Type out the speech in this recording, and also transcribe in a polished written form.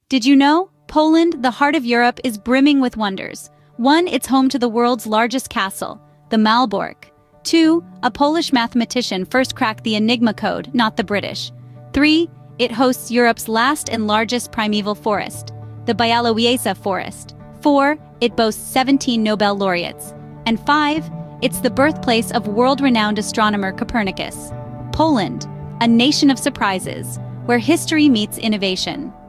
Did you know? Poland, the heart of Europe, is brimming with wonders. 1. It's home to the world's largest castle, the Malbork. 2. A Polish mathematician first cracked the Enigma code, not the British. 3. It hosts Europe's last and largest primeval forest, the Białowieża forest. 4. It boasts 17 Nobel laureates. And 5. It's the birthplace of world-renowned astronomer Copernicus. Poland, a nation of surprises, where history meets innovation.